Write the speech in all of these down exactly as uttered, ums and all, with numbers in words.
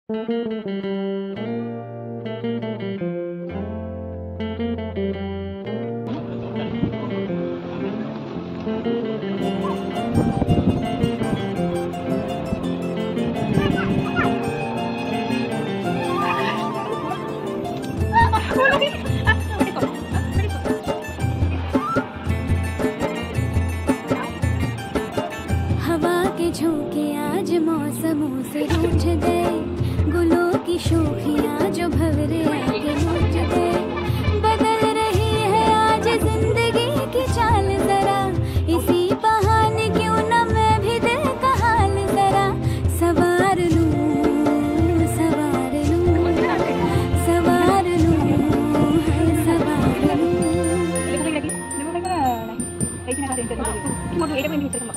हवा के झोंके आज मौसमों से रूठ गए, गुलों की शोखियाँ जो भंवरे आके लूट गए। बदल रही है आज जिंदगी की चाल जरा, इसी बहाने क्यों न मैं भी दिल का हाल जरा सवार लूं, सवार लूं, सवार लूं, सवार लूं।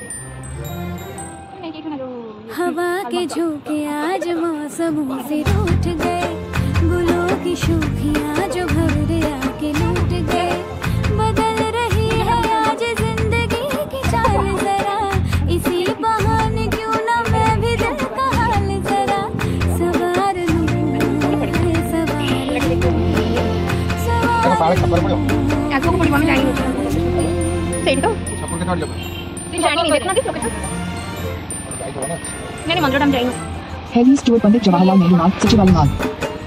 हवा के झोंके आज मौसमों से रूठ गए, गुलों की शोखियाँ जो भंवरे आके लूट गए। बदल रही है आज जिंदगी की चाल जरा, इसी बहाने क्यों ना मैं भी दिल का हाल जरा सवार लूं, सवार लूं। Heavy Store पंडित जवाहरलाल नेहरू मार्ग, सचिवालय मार्ग।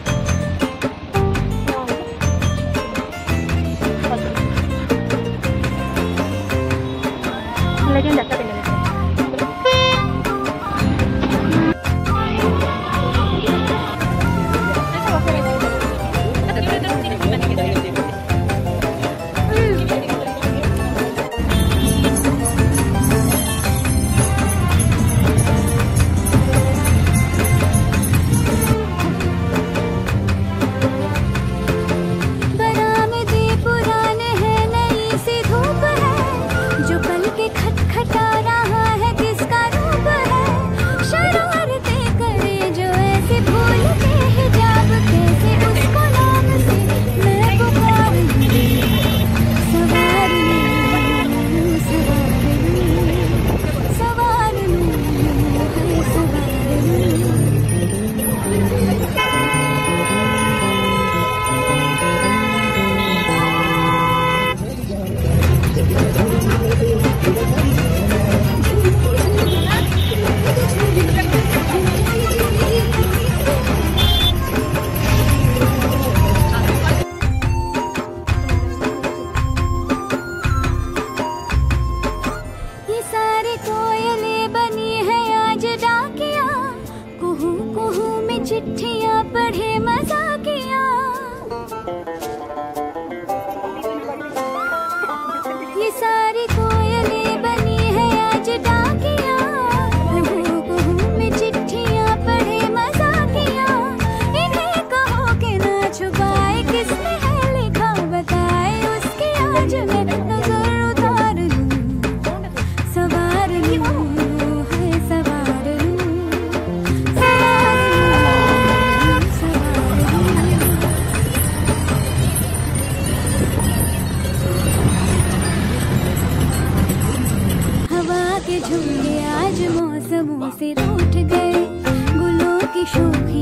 चिट्ठियाँ पढ़े मजाकिया, ये सारी कोयलें बनी है आज डाकिया। कुहू कुहू में चिट्ठियाँ पढ़े मजाकिया, इन्हें कहो कि ना छुपाए किसने है लिखा बताए, उसकी आज मैं नजर उतार लूं, सवार लूं, है सवार लूं, के झूले आज मौसमों से रूठ गए, गुलों की शोखियाँ